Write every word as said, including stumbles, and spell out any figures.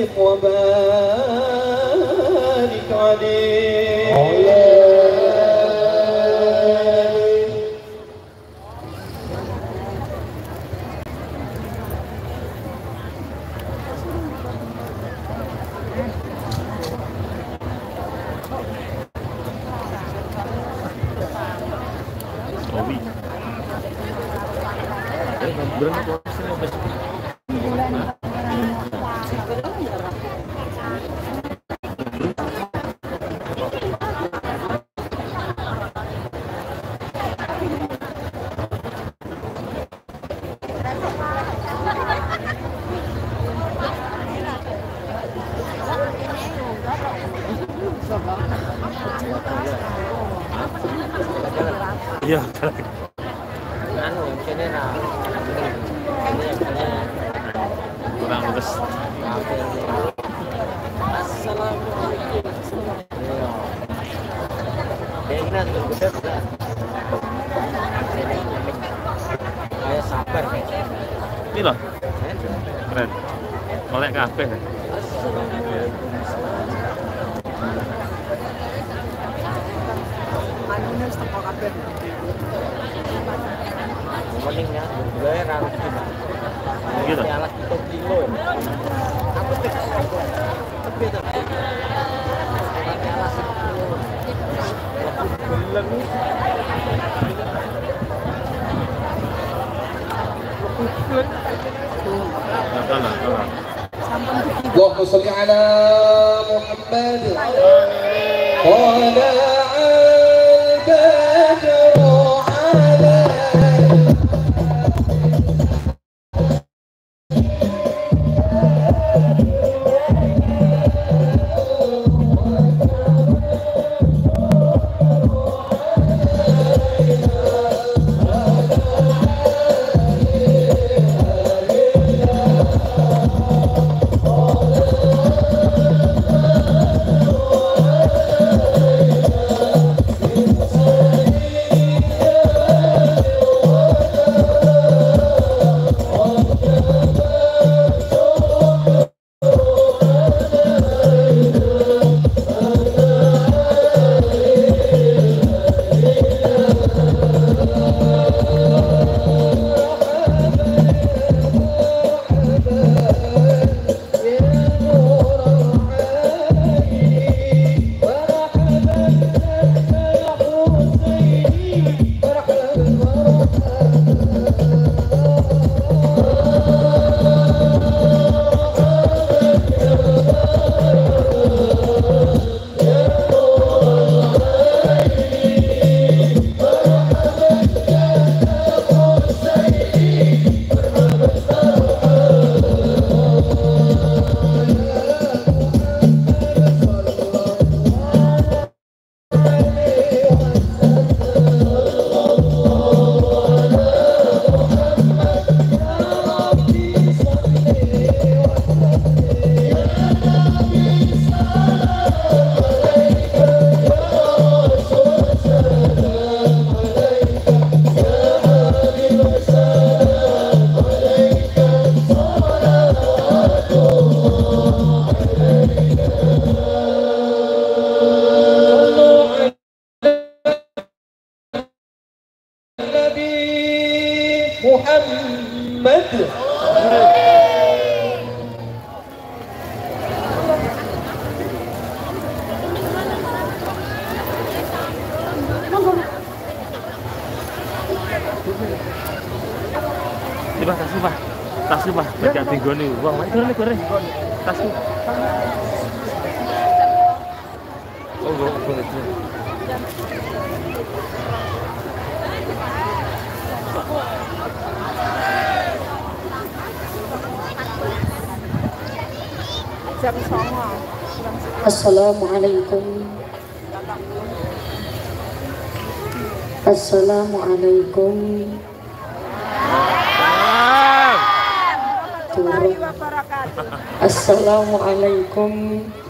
وبارك عليه. Iya. Anu, sini nah. Kurang lurus. Assalamualaikum. Dengan betul. Ayo sabar. Ini loh. Keren. Oleh kafe. Anunya setengah kafe. Mendingnya gue rarus gitu. Gitu. Alas itu kilo. Aku tekan tepi tuh. Alas itu. Belum. اللهم صل على محمد وعلى Muhammad. Ini Pak, tasku Pak. Tasku Pak, baca tinggoni. Wah, mari goreng goreng. Tasku. Oh, boleh. Assalamualaikum. Assalamualaikum. Assalamualaikum.